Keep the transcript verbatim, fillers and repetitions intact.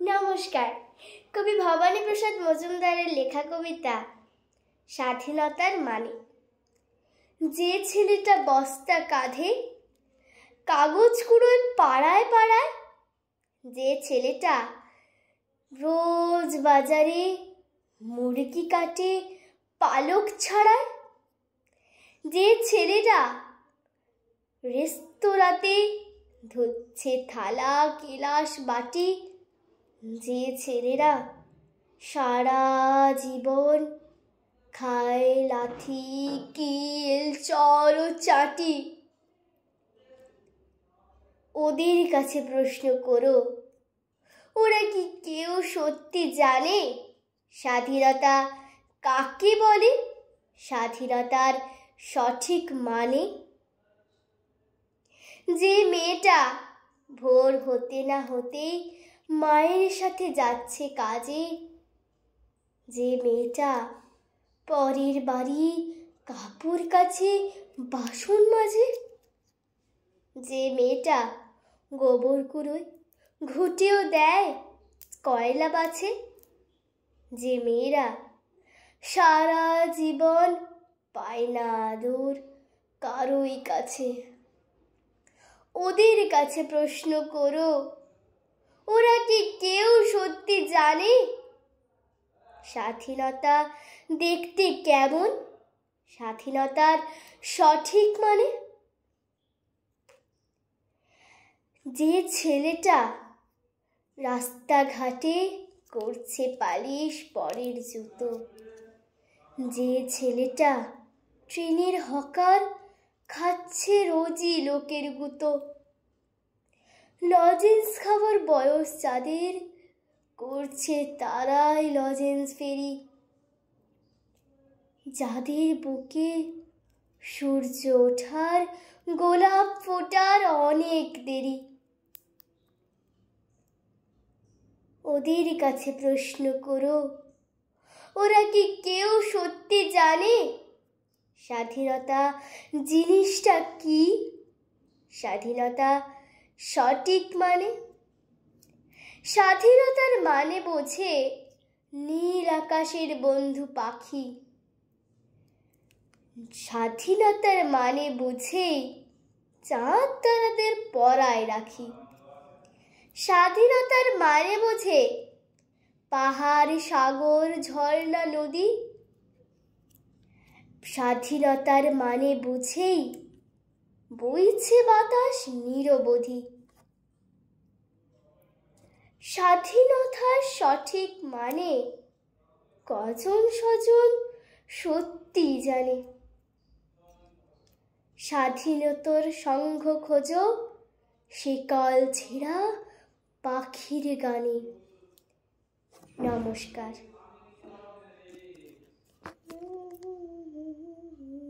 নমস্কার। কবি ভবানী প্রসাদ মজুমদারের লেখা কবিতা স্বাধীনতার মানে। যে ছেলেটা বস্তা কাঁধে কাগজ কুড়োয় পাড়ায় পাড়ায়, যে ছেলেটা রোজ বাজারে মুরগি কাটে পালক ছাড়ায়, যে ছেলেটা রেস্তোরাঁতে ধুচ্ছে থালা গিলাস বাটি, যে ছেলেরা সারা জীবন খায় লাথি কিল চর ও চাটি, ওদের কাছে প্রশ্ন করো, ওরা কি কেউ সত্যি জানে স্বাধীনতা কাকে বলে, স্বাধীনতার সঠিক মানে? যে মেয়েটা ভোর হতে না হতেই মায়ের সাথে যাচ্ছে কাজে, যে মেয়েটা পরের বাড়ি কাপড় কাচে বাসন মাজে, যে মেয়েটা গোবর কুড়োয় ঘুটেও দেয় কয়লা বাছে, যে মেয়েরা সারা জীবন পায় না আদর কারোই কাছে, ওদের কাছে প্রশ্ন করো, ওরা কি কেউ সত্যি জানে স্বাধীনতা দেখতে কেমন, স্বাধীনতার সঠিক মানে? যে ছেলেটা রাস্তাঘাটে করছে পালিশ পরের জুতো, যে ছেলেটা ট্রেনের হকার খাচ্ছে রোজই লোকের গুঁতো, লজেন্স খাবার বয়স যাদের করছে তারাই লজেন্স ফেরি, যাদের বুকে সূর্য ওঠার গোলাপ ফোটার অনেক দেরি, ওদের কাছে প্রশ্ন করো, ওরা কি কেউ সত্যি জানে স্বাধীনতা জিনিসটা কি, স্বাধীনতা সঠিক মানে? স্বাধীনতার মানে বোঝে নীল আকাশের বন্ধু পাখি, স্বাধীনতার মানে বুঝে চাঁদ তারাদের পরায় রাখি, স্বাধীনতার মানে বোঝে পাহাড় সাগর ঝর্ণা নদী, স্বাধীনতার মানে বুঝেই বইছে বাতাস নিরবধি। স্বাধীনতার সঠিক মানে কজন স্বজন সত্যি জানে, স্বাধীনতার সঙ্গ খোঁজো শিকল ছেঁড়া পাখির গানে। নমস্কার।